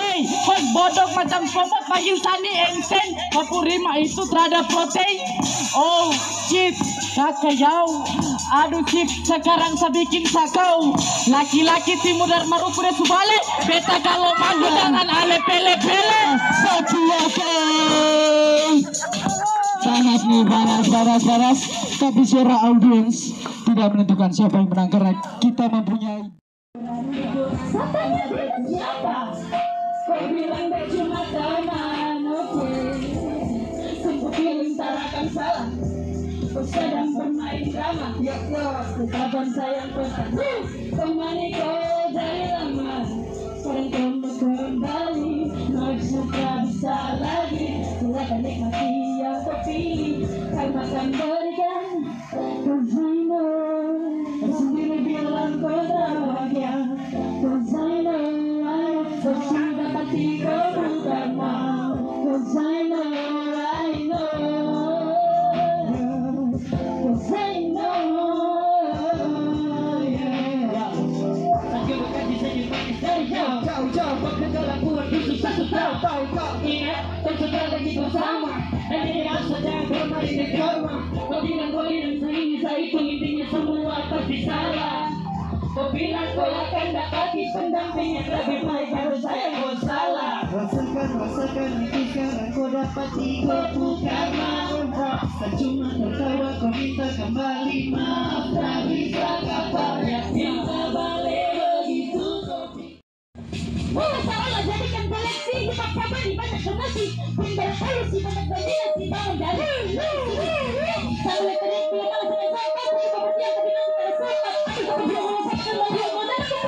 Hey, hot bodok macam popot panggil Sani Engsen. Kapurima itu terhadap protein. Oh shit, kakayau. Aduh shit, sekarang saya bikin sakau. Laki-laki timur dan marupure subale. Beta kalau manggu dengan ale pele-pele. Sangat nih panas. Tapi secara audiens tidak menentukan siapa yang menang karena kita mempunyai. Siapa? Kau bilang dia cuma teman, oke. Sempat feeling tak akan salah. Kau sedang bermain drama. Kapan sayang kau tak temani kau dari lama. Sekarang kau mau kembali, maksud tak bisa lagi. Silakan nikmati yang kau pilih, kau akan berikan. Cause I know, sendiri bilang kau bahagia. Cause I know, sudah pasti kau bukan mau. Cause I know, cause I know, yeah. Lagi bukan bisa dipakai dari jauh. Kau kegelapan buat susah tahu. Ingat, kau sudah lagi bersama. Dan ini rasa jangan bermain di rumah. Kau bilang kau hidup sendiri, saya hitung intinya semua pasti salah. Kau bilang kau akan dapati pendamping yang lebih baik, harus saya kau salah. Rasakan itu sekarang kau dapati, kau bukan mau. Tak cuma tertawa, kau minta kembali. Maaf tak bisa kabarnya, minta balik begitu kau. Salah jadikan seleksi, dipaksa di banyak donasi. Pindah solusi banyak dominasi, bangun dari sampai terik bila malas sampai sampai aku berdiam tapi nanti tak sempat. Aku tak bisa merasakan lagi modal aku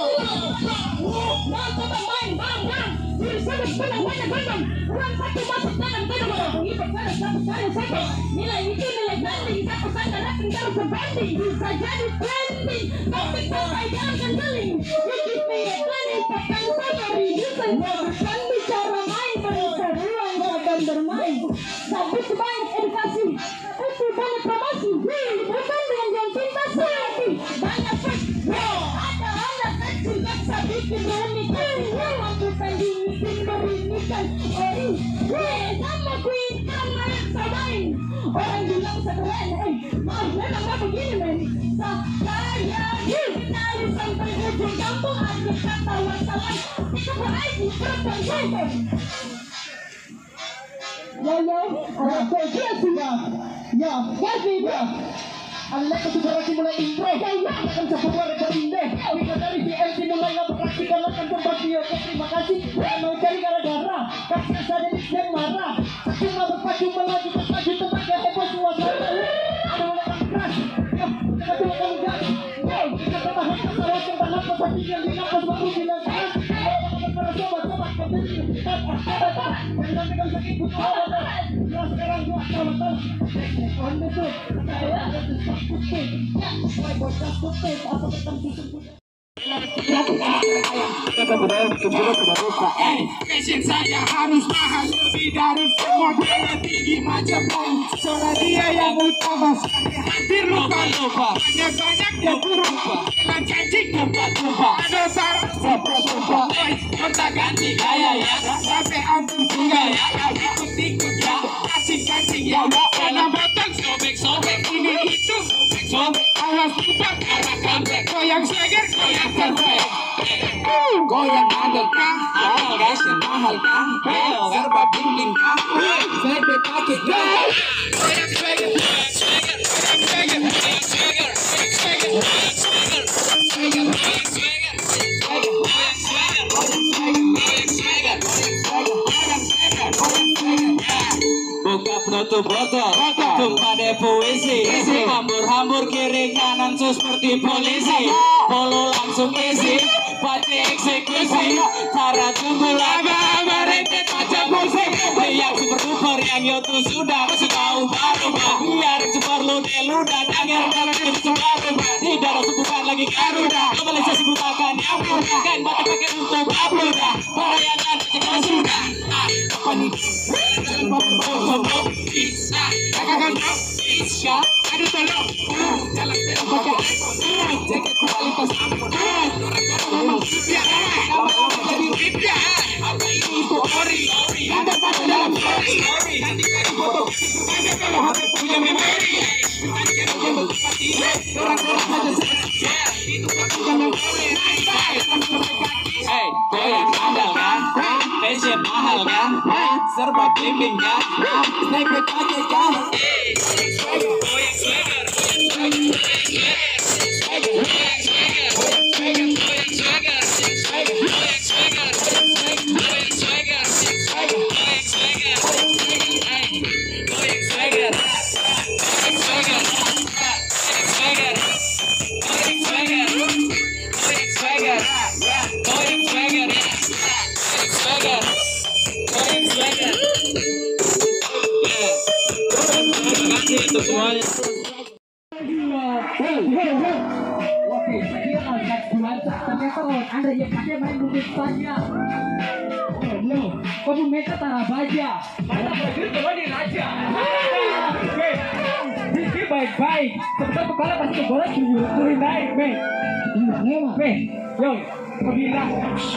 coba main bang diri saya benar banyak bang orang satu masuk dalam tidak mau mengibat pada satu kali satu nilai itu nilai banding satu sangka rating kalau sebanding bisa jadi trending topik sampai jangan geling you give me a planning takkan sabari you say bukan bicara main perseruan akan bermain tapi sebanyak edukasi itu banyak promosi bukan dengan yang cinta sehati banyak fake ada anak kecil jaksa bikin remikan lakukan dibikin merinikan sama queen sama yang samain orang bilang sekeren maaf memang gak begini men saya kenali sampai ujung kampung aja kata wassalam itu beraiki perempuan saya ada kerja sudah kasih Allah kesudarasi mulai intro akan sebuah rekorinde kita dari VLC mulai ngapain kita akan berbagi terima kasih mau cari gara-gara kasih saja yang marah cuma berpacu melaju berpacu tenaga hebat suasana ada orang keras kita akan gas kita bertahan masalah yang tahan seperti yang dinapas baru bilang para sobat-sobat yang nanti kalau sakit butuh sekarang gua tahu on the top Passion saya harus mahal lebih dari semua biaya tinggi macam bom. Soalnya dia yang utama hampir lupa banyak yang berubah dengan janji lupa ada saran lupa kita ganti gaya ya sampai ampun tinggal ya ikut ya kasih kancing ya karena botol sobek ini itu sobek awas lupa arah comeback goyang seger goyang perfect goyang andal kah fashion mahal kah serba bling kah bebek pakai kah goyang seger buka penutup botol tumpah deh puisi hambur kiri kanan seperti polisi polo langsung isi pace eksekusi cara tunggu lama rentet macam musik yang super duper yang youtube sudah ubah biar super luda jangan kalau super ubah tidak ada bukan lagi garuda globalisasi butakan yang mudah kan batik pakai untuk upload para yang kan sudah apa nih bisa aduh tolong jalan pakai jaket kualitas jadi Goyang sandal kan, fashion mahal kan, serba blimbing kan, sneaker pakai kan. Goyang swagger, untuk semuanya. Oke, saya agak cuaca. Ternyata lawan Anda yang pakai main bukit saja. Oh, kamu mereka tarabaja. Mana berakhir kembali raja. Oke, Rizky baik-baik. Sebab kalau pasti kegoreng turun naik, Mei. Mei, yo, kau bilang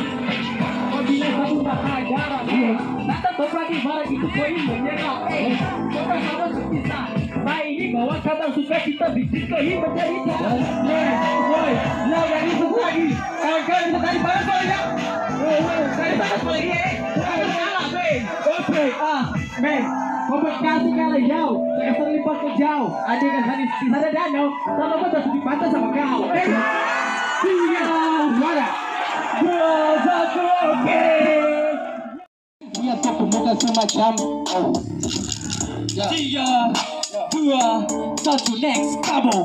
satu bakal darah. Nanti toprak di barang itu poin menyerang. Coba sama kita. Nah ini bawa kabar supaya kita bikin ini menjadi boy, now yang itu lagi. Kalian bisa tadi barang soalnya. Tadi barang soalnya. Kalah, Mei. Oke, Mei. Kompetisi kalah jauh. Saya terlibat ke jauh. Ada kan tadi di sana danau. Sama kau sudah di pantai sama kau. Iya, mana? 2, 1, oke. Lihat tuh pemuda semacam 3, 2, 1, next, kamu.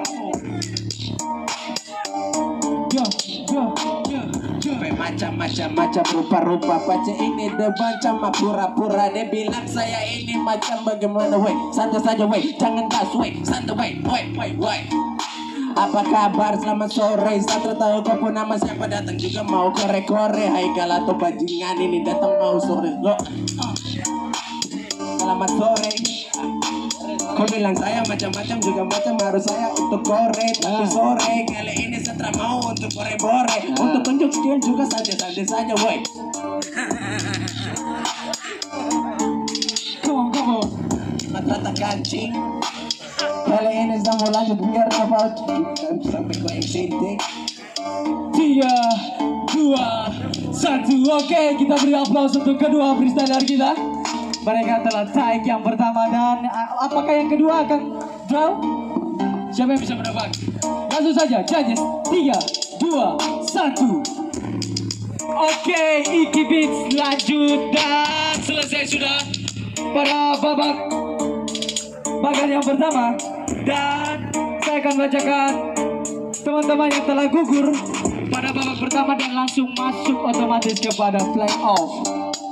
Macam-macam rupa-rupa pacar ini depan sama pura-pura. Dia bilang saya ini macam bagaimana wey. Santai saja wey, jangan gas wey. Santai wey. Apa kabar selamat sore. Saya tahu kau pun nama siapa datang juga mau kore-kore. Hai atau bajingan ini datang mau sore. Selamat sore. Kau bilang saya macam-macam juga macam harus saya untuk kore. Tapi sore kali ini setelah mau untuk kore-bore. Untuk tunjuk skill juga santai saja woi. Come on. Mata kancing. Kali ini saya mau lanjut biar apa sampai kau yang sintik. 3, 2, 1. Oke, kita beri aplaus untuk kedua freestyler kita. Mereka telah take yang pertama dan apakah yang kedua akan draw? Siapa yang bisa menebak? Langsung saja, judges. 3, 2, 1. Oke, Iki Beats lanjut dan selesai sudah pada babak yang pertama. Dan saya akan bacakan teman-teman yang telah gugur pada babak pertama dan langsung masuk otomatis kepada playoff.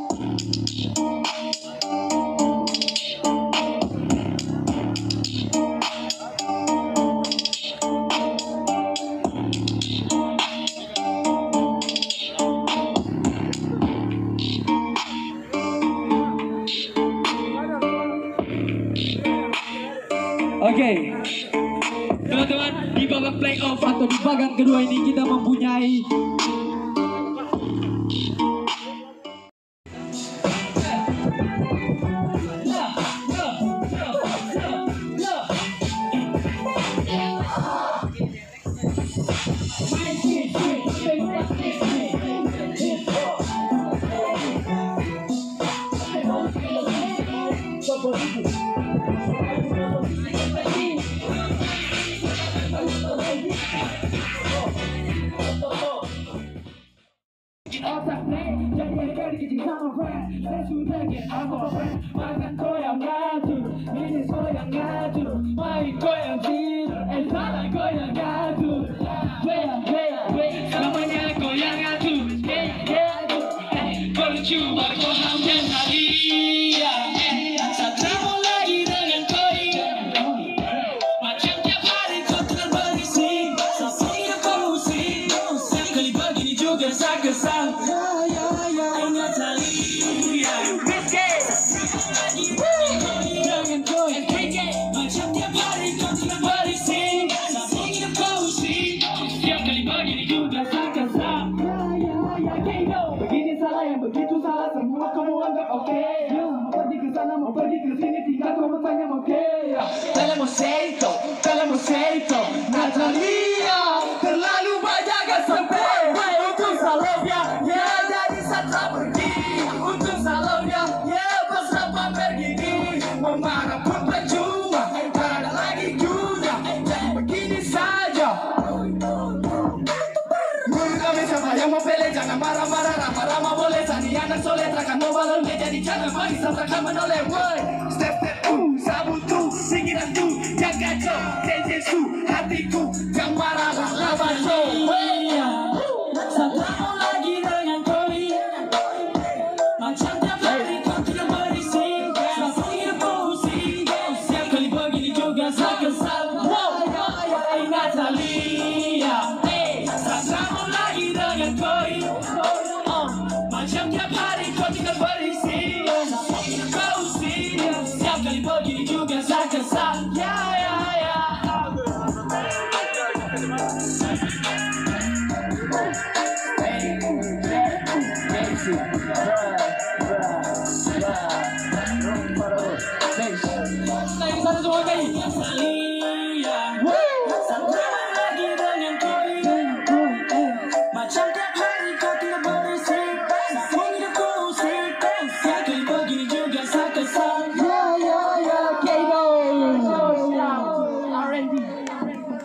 Oke, teman-teman, di babak playoff atau di babak kedua ini kita mempunyai Natalia terlalu banyak sampai untuk salahnya. Jangan soleh terangkan mobile jadi jangan manis terangkan menoleh. Woi, step sabu tu, pikiran tu, yang kacau, tendensu, hatiku, yang marah, lawan show. Satu lagi dengan koi, macam tiap hari kau tidak berisik, langsung hidup pusing. Setiap kali begini juga saya kesal. Hey Natalia, satu lagi dengan koi, macam tiap hari kau tidak berisik, langsung hidup pusing. Setiap kali begini juga saya kesal. Macam tiap hari kau tidak berisik, langsung hidup pusing. Setiap kali begini juga saya kesal.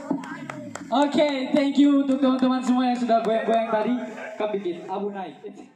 Oke, thank you untuk teman-teman semua yang sudah goyang-goyang tadi. Kami bikin Abu naik.